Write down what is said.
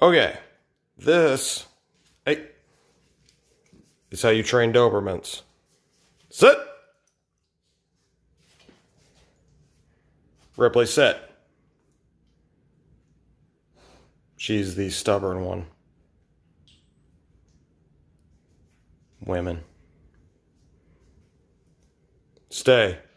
Okay, this is how you train Dobermans. Sit! Ripley, sit. She's the stubborn one. Women. Stay.